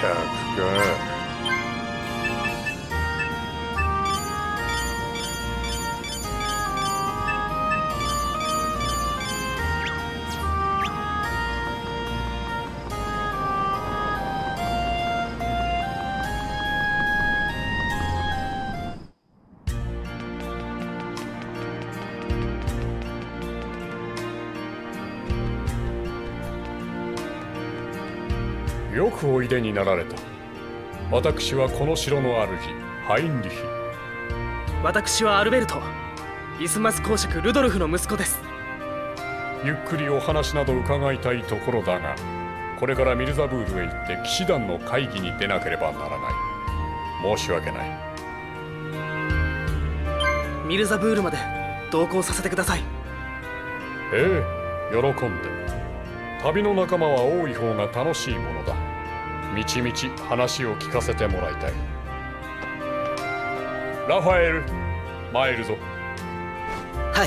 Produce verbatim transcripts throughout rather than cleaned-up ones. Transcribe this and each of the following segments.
か。よくおいでになられた。私はこの城の主、ハインリヒ。 私はアルベルト、イスマス公爵ルドルフの息子です。 ゆっくりお話など伺いたいところだが、これからミルザブールへ行って騎士団の会議に出なければならない。申し訳ない。 ミルザブールまで同行させてください。 ええ、喜んで。旅の仲間は多い方が楽しいものだ。みちみち話を聞かせてもらいたい。ラファエル、参るぞ。 はい。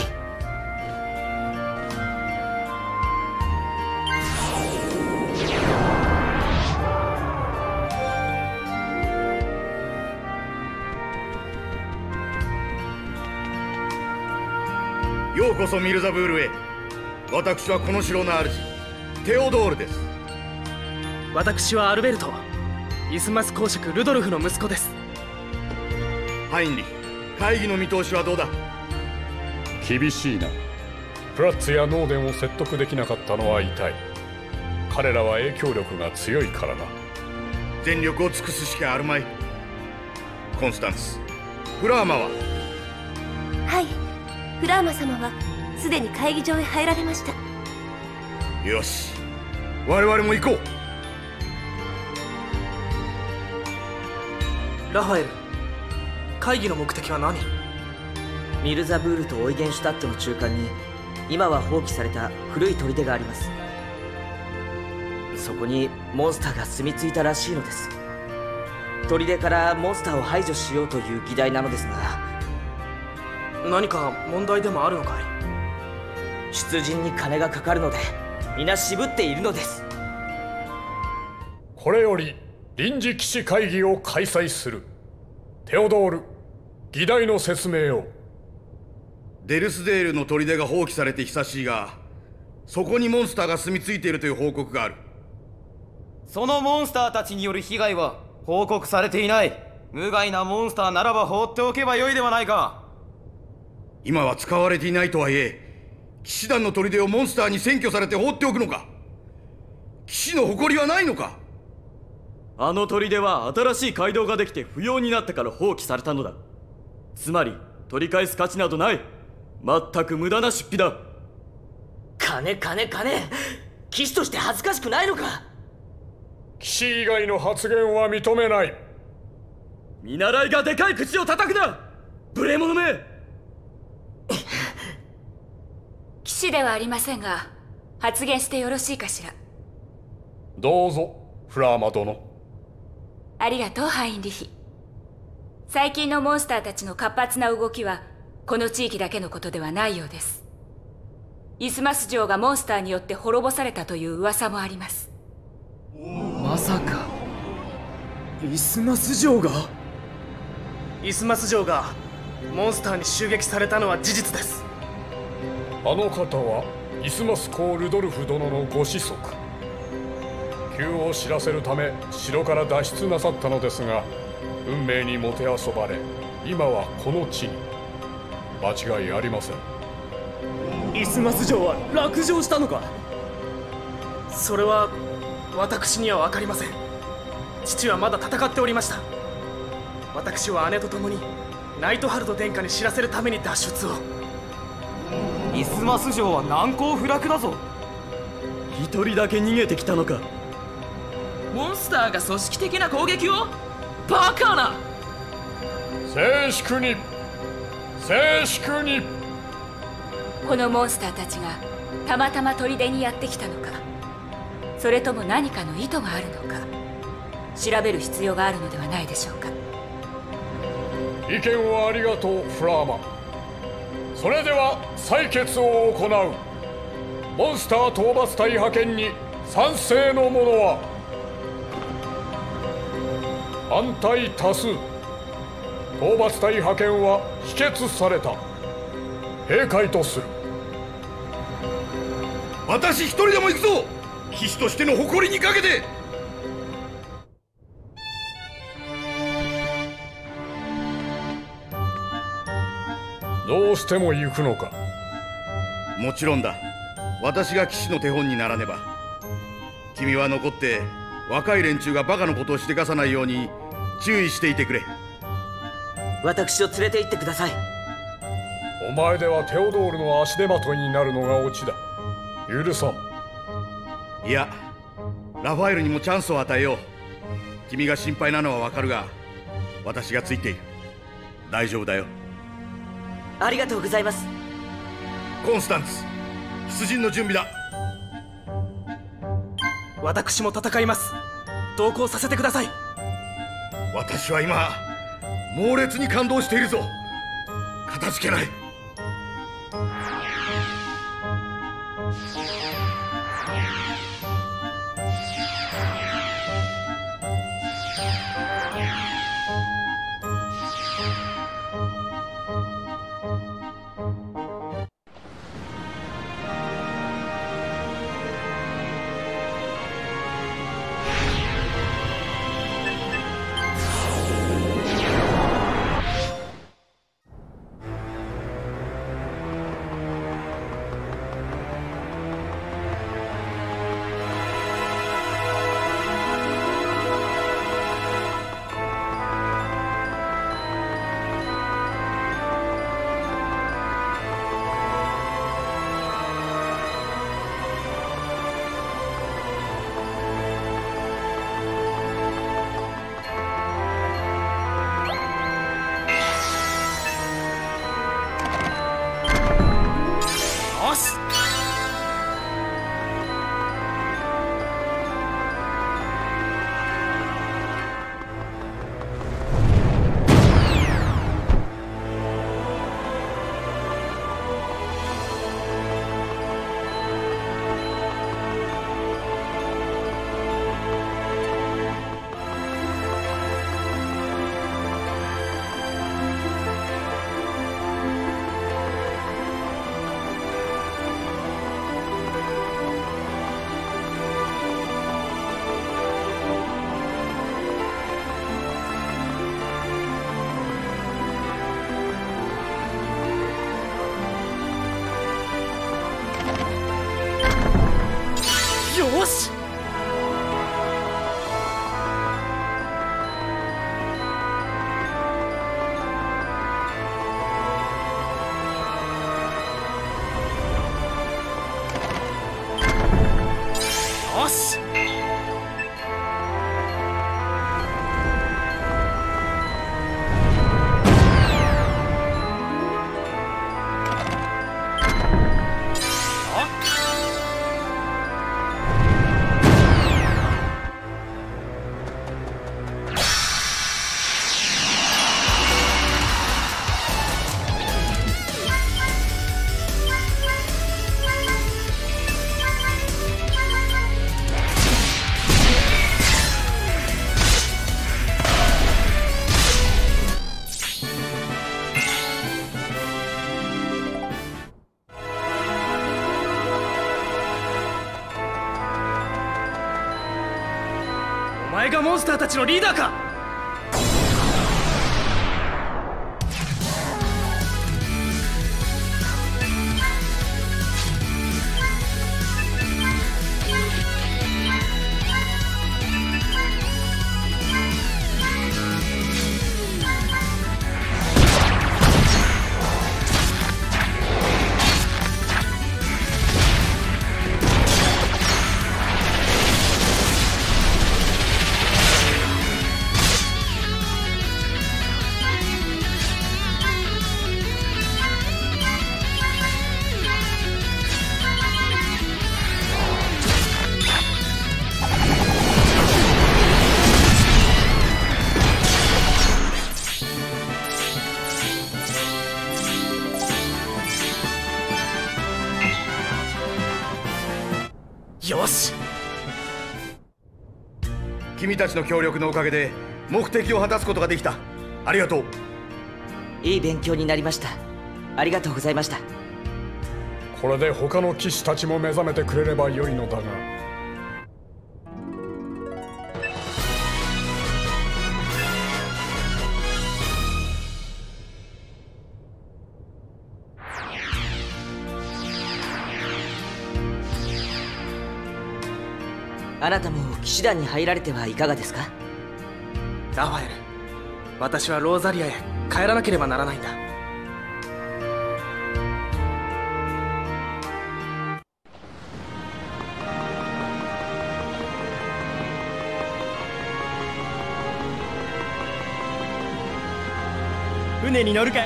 ようこそミルザブールへ。私はこの城の主、テオドールです。 私はアルベルト、イスマス公爵ルドルフの息子です。 ハインリヒ、会議の見通しはどうだ？ 厳しいな。プラッツやノーデンを説得できなかったのは痛い。彼らは影響力が強いからな。 全力を尽くすしかあるまい。コンスタンス、フラーマは？ はい、フラーマ様はすでに会議場へ入られました。 よし、我々も行こう。 ラファエル、会議の目的は何？ ミルザブールとオイゲンシュタットの中間に今は放棄された古い砦があります。そこにモンスターが住み着いたらしいのです。砦からモンスターを排除しようという議題なのですが、 何か問題でもあるのかい？ 出陣に金がかかるので皆渋っているのです。 これより臨時騎士会議を開催する。テオドール、議題の説明を。 デルスデールの砦が放棄されて久しいが、そこにモンスターが住み着いているという報告がある。 そのモンスターたちによる被害は報告されていない。無害なモンスターならば放っておけばよいではないか。 今は使われていないとはいえ、騎士団の砦をモンスターに占拠されて放っておくのか？騎士の誇りはないのか？ あの砦は新しい街道ができて不要になったから放棄されたのだ。つまり取り返す価値などない。全く無駄な出費だ。 金金金、騎士として恥ずかしくないのか？ 騎士以外の発言は認めない。 見習いがでかい口を叩くな、無礼者め。 騎士ではありませんが、発言してよろしいかしら。 どうぞ、フラーマ殿。 ありがとう、ハインリヒ。最近のモンスターたちの活発な動きはこの地域だけのことではないようです。イスマス城がモンスターによって滅ぼされたという噂もあります。 まさかイスマス城がイスマス城がモンスターに襲撃されたのは事実です。 あの方はイスマス公ルドルフ殿のご子息。急を知らせるため城から脱出なさったのですが、運命にもてあそばれ、今はこの地に。間違いありません。 イスマス城は落城したのか？それは私には分かりません。父はまだ戦っておりました。私は姉と共にナイトハルト殿下に知らせるために脱出を。 イスマス城は難攻不落だぞ。 一人だけ逃げてきたのか？ モンスターが組織的な攻撃を？バカな！ 静粛に、静粛に。 このモンスターたちがたまたま砦にやってきたのか、それとも何かの意図があるのか、調べる必要があるのではないでしょうか。 意見をありがとう、フラーマ。それでは採決を行う。モンスター討伐隊派遣に賛成の者は？ 反対多数。討伐隊派遣は否決された。閉会とする。 私一人でも行くぞ。騎士としての誇りにかけて。 どうしても行くのか。 もちろんだ。私が騎士の手本にならねば。君は残って若い連中がバカなことをしでかさないように注意していてくれ。 私を連れて行ってください。 お前ではテオドールの足手まといになるのがオチだ。許さん。 いや、ラファエルにもチャンスを与えよう。君が心配なのはわかるが、私がついている。大丈夫だよ。 ありがとうございます。 コンスタンツ、出陣の準備だ。 私も戦います。同行させてください。 私は今猛烈に感動しているぞ。かたじけない。 よし。よし。お前がモンスターたちのリーダーか。よし。 君たちの協力のおかげで目的を果たすことができた。ありがとう。 いい勉強になりました。ありがとうございました。 これで他の騎士たちも目覚めてくれればよいのだが。 あなたも騎士団に入られてはいかがですか？ ラファエル、私はローザリアへ帰らなければならないんだ。 船に乗るかい？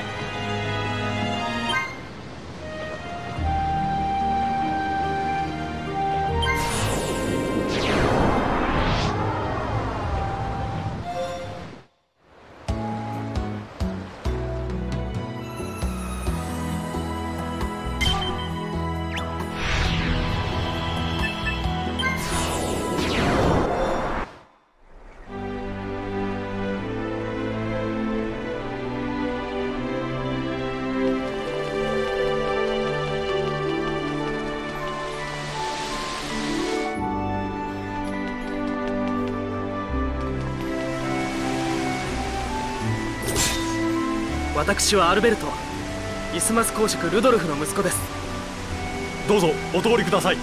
私はアルベルト、イスマス公爵ルドルフの息子です。 どうぞお通りください。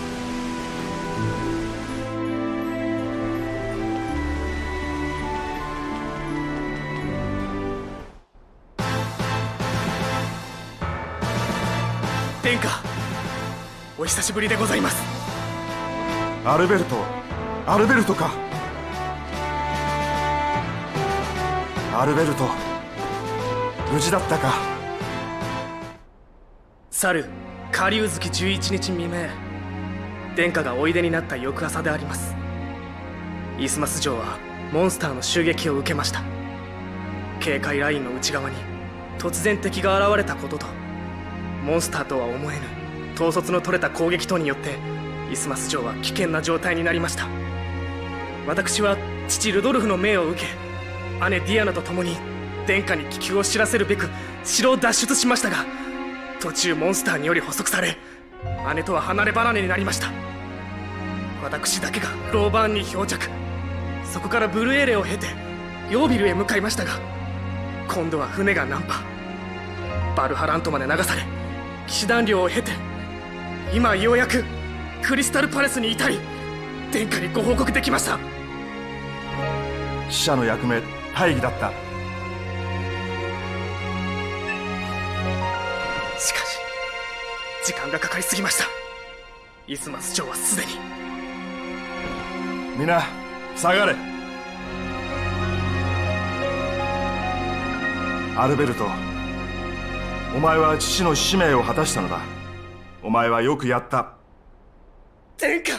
殿下、お久しぶりでございます。 アルベルト、アルベルトか。アルベルト、無事だったか。 去る下流月じゅういちにち未明、殿下がおいでになった翌朝であります。イスマス城はモンスターの襲撃を受けました。警戒ラインの内側に突然敵が現れたことと、モンスターとは思えぬ統率の取れた攻撃等によってイスマス城は危険な状態になりました。私は父ルドルフの命を受け、姉ディアナと共に殿下に気球を知らせるべく城を脱出しましたが、途中モンスターにより捕捉され、姉とは離れ離れになりました。私だけがローバーンに漂着。そこからブルエーレを経てヨービルへ向かいましたが、今度は船が難破。バルハラントまで流され、騎士団領を経て、今ようやくクリスタルパレスに至り、殿下にご報告できました。 使者の役目、大義だった。 しかし時間がかかりすぎました。イスマス城はすでに。 皆下がれ。アルベルト、お前は父の使命を果たしたのだ。お前はよくやった。 殿下、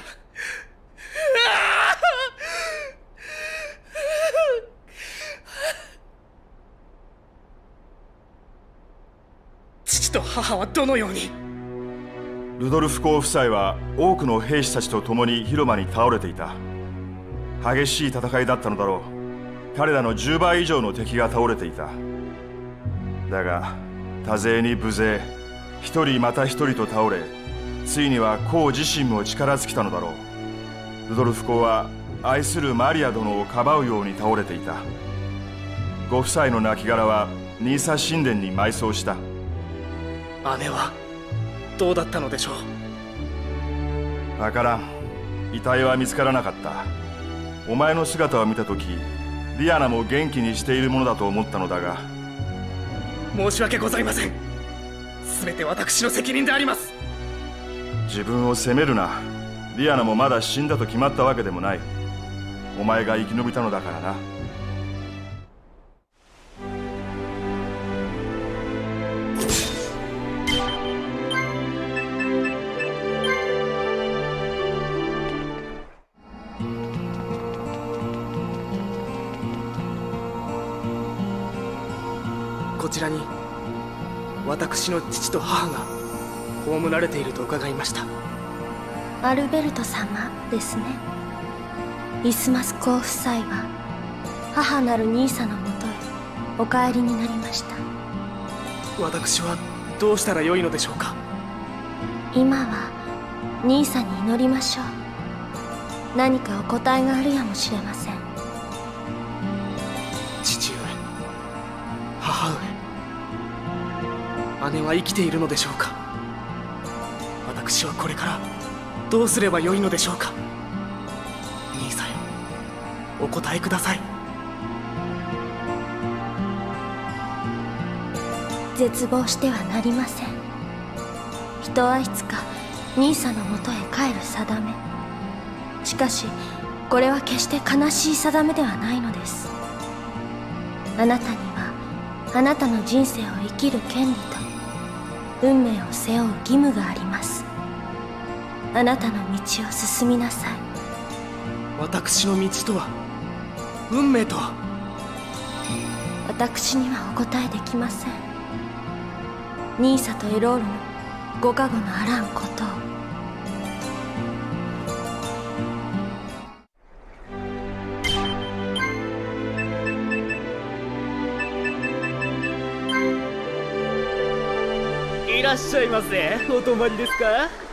父と母はどのように？ ルドルフ公夫妻は多くの兵士たちと共に広間に倒れていた。激しい戦いだったのだろう。彼らのじゅうばい以上の敵が倒れていた。だが多勢に無勢、一人また一人と倒れ、ついには公自身も力尽きたのだろう。ルドルフ公は愛するマリア殿をかばうように倒れていた。ご夫妻の亡骸はニーサ神殿に埋葬した。 姉はどうだったのでしょう。わからん。遺体は見つからなかった。お前の姿を見た時、ディアナも元気にしているものだと思ったのだが。 申し訳ございません。全て私の責任であります。 自分を責めるな。ディアナもまだ死んだと決まったわけでもない。お前が生き延びたのだからな。 こちらに私の父と母が葬られていると伺いました。 アルベルト様ですね。イスマス公夫妻は母なる兄さんのもとへお帰りになりました。 私はどうしたらよいのでしょうか。 今は兄さんに祈りましょう。何かお答えがあるやもしれません。 父上、母上、姉は生きているのでしょうか。私はこれからどうすればよいのでしょうか。兄さん、お答えください。 絶望してはなりません。人はいつか兄さんのもとへ帰る定め。しかしこれは決して悲しい定めではないのです。あなたにはあなたの人生を生きる権利と運命を背負う義務があります。あなたの道を進みなさい。 私の道とは、運命とは。 私にはお答えできません。ニーサとエロールのご加護のあらんことを。 いらっしゃいませ。お泊まりですか？